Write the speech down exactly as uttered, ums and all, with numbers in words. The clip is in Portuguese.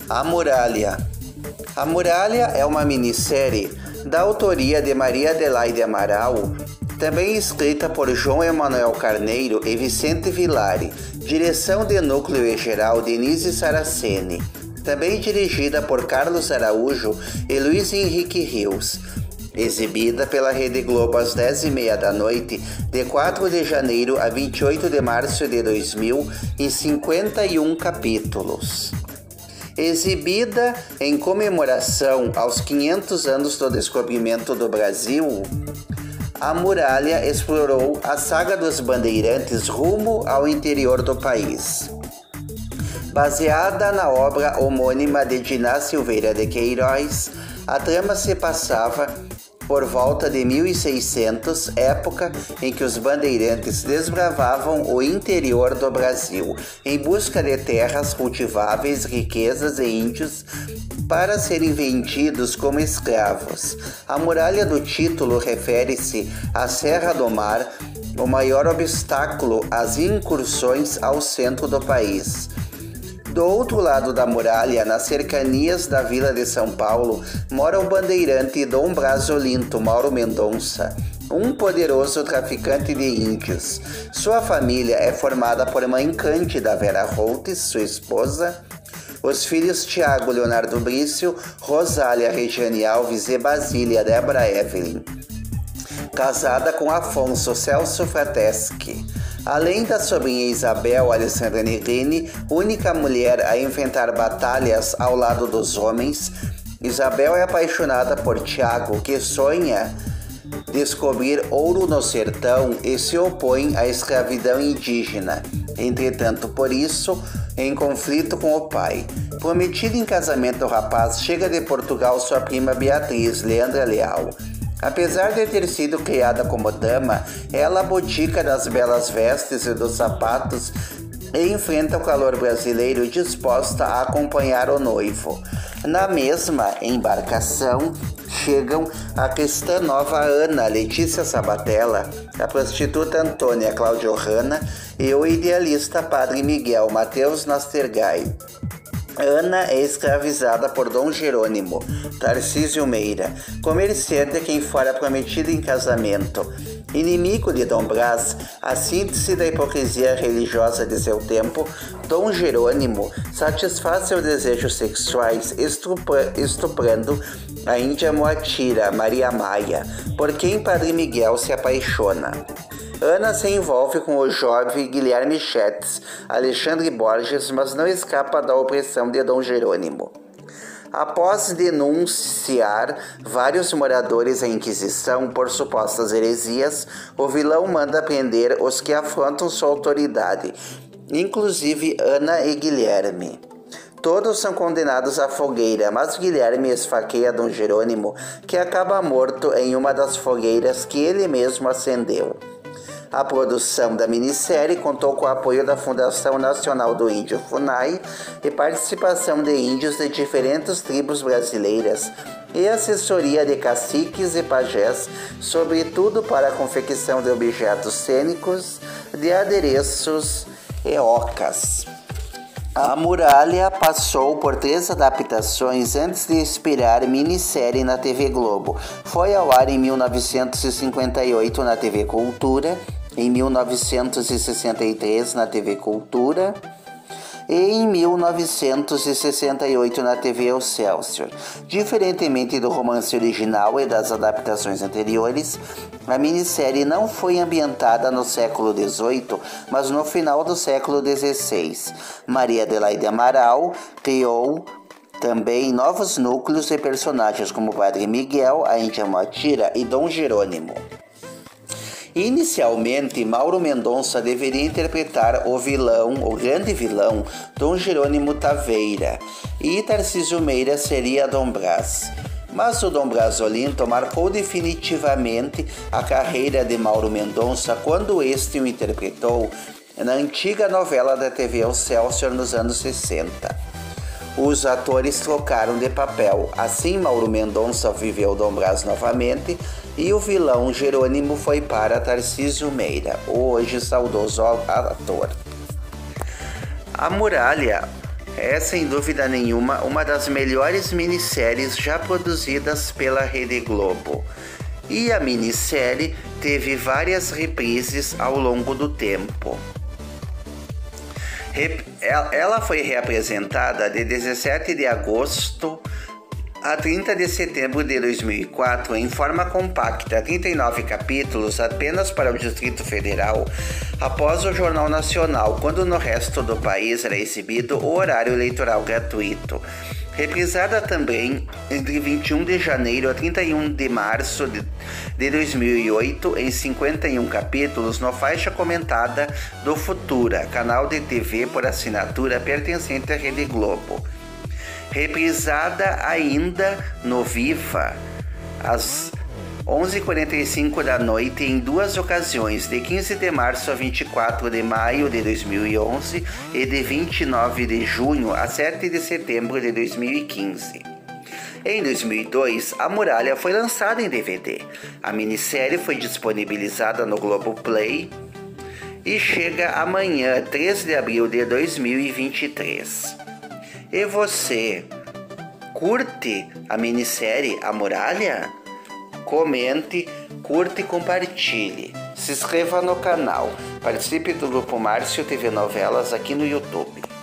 A Muralha. A Muralha é uma minissérie da autoria de Maria Adelaide Amaral, também escrita por João Emanuel Carneiro e Vicente Villari, direção de núcleo e geral Denise Saraceni, também dirigida por Carlos Araújo e Luiz Henrique Rios, exibida pela Rede Globo às dez e meia da noite, de quatro de janeiro a vinte e oito de março de dois mil, em cinquenta e um capítulos. Exibida em comemoração aos quinhentos anos do descobrimento do Brasil, A Muralha explorou a saga dos bandeirantes rumo ao interior do país. Baseada na obra homônima de Diná Silveira de Queiroz, a trama se passava por volta de mil e seiscentos, época em que os bandeirantes desbravavam o interior do Brasil em busca de terras cultiváveis, riquezas e índios para serem vendidos como escravos. A muralha do título refere-se à Serra do Mar, o maior obstáculo às incursões ao centro do país. Do outro lado da muralha, nas cercanias da Vila de São Paulo, mora o bandeirante Dom Braz Olinto Mauro Mendonça, um poderoso traficante de índios. Sua família é formada por mãe Cândida Vera Holtz, sua esposa, os filhos Tiago Leonardo Brício, Rosália Regiane Alves e Basília Débora Evelyn, casada com Afonso Celso Frateschi. Além da sobrinha Isabel Alessandra Nerrini, única mulher a enfrentar batalhas ao lado dos homens, Isabel é apaixonada por Tiago, que sonha descobrir ouro no sertão e se opõe à escravidão indígena. Entretanto, por isso, em conflito com o pai. Prometida em casamento ao rapaz, chega de Portugal sua prima Beatriz, Leandra Leal. Apesar de ter sido criada como dama, ela abdica das belas vestes e dos sapatos e enfrenta o calor brasileiro disposta a acompanhar o noivo. Na mesma embarcação chegam a cristã nova Ana Letícia Sabatella, a prostituta Antônia Cláudia Hanna e o idealista padre Miguel Mateus Nastergai. Ana é escravizada por Dom Jerônimo, Tarcísio Meira, comerciante a quem fora prometido em casamento. Inimigo de Dom Braz, a síntese da hipocrisia religiosa de seu tempo, Dom Jerônimo satisfaz seus desejos sexuais estupra, estuprando a índia Moatira, Maria Maia, por quem Padre Miguel se apaixona. Ana se envolve com o jovem Guilherme Schetz, Alexandre Borges, mas não escapa da opressão de Dom Jerônimo. Após denunciar vários moradores à Inquisição por supostas heresias, o vilão manda prender os que afrontam sua autoridade, inclusive Ana e Guilherme. Todos são condenados à fogueira, mas Guilherme esfaqueia Dom Jerônimo, que acaba morto em uma das fogueiras que ele mesmo acendeu. A produção da minissérie contou com o apoio da Fundação Nacional do Índio, FUNAI, e participação de índios de diferentes tribos brasileiras e assessoria de caciques e pajés, sobretudo para a confecção de objetos cênicos, de adereços e ocas. A Muralha passou por três adaptações antes de expirar minissérie na T V Globo. Foi ao ar em mil novecentos e cinquenta e oito na T V Cultura, em mil novecentos e sessenta e três na T V Cultura e em mil novecentos e sessenta e oito na T V Excelsior. Diferentemente do romance original e das adaptações anteriores, a minissérie não foi ambientada no século dezoito, mas no final do século dezesseis. Maria Adelaide Amaral criou também novos núcleos e personagens como Padre Miguel, a índia Moatira e Dom Jerônimo. Inicialmente, Mauro Mendonça deveria interpretar o vilão, o grande vilão, Dom Jerônimo Taveira, e Tarcísio Meira seria Dom Braz. Mas o Dom Braz Olinto marcou definitivamente a carreira de Mauro Mendonça quando este o interpretou na antiga novela da T V Excelsior nos anos sessenta. Os atores trocaram de papel, assim Mauro Mendonça viveu Dom Braz novamente e o vilão Jerônimo foi para Tarcísio Meira, o hoje saudoso ator. A Muralha é sem dúvida nenhuma uma das melhores minisséries já produzidas pela Rede Globo. E a minissérie teve várias reprises ao longo do tempo. Ela foi reapresentada de dezessete de agosto a trinta de setembro de dois mil e quatro em forma compacta, trinta e nove capítulos apenas para o Distrito Federal, após o Jornal Nacional, quando no resto do país era exibido o horário eleitoral gratuito. Reprisada também entre vinte e um de janeiro a trinta e um de março de dois mil e oito em cinquenta e um capítulos no Faixa Comentada do Futura, canal de T V por assinatura pertencente à Rede Globo. Reprisada ainda no Viva, às onze e quarenta e cinco da noite em duas ocasiões, de quinze de março a vinte e quatro de maio de dois mil e onze e de vinte e nove de junho a sete de setembro de dois mil e quinze. Em dois mil e dois, A Muralha foi lançada em D V D. A minissérie foi disponibilizada no Globoplay e chega amanhã, três de abril de dois mil e vinte e três. E você, curte a minissérie A Muralha? Comente, curte e compartilhe. Se inscreva no canal. Participe do Grupo Márcio T V Novelas aqui no YouTube.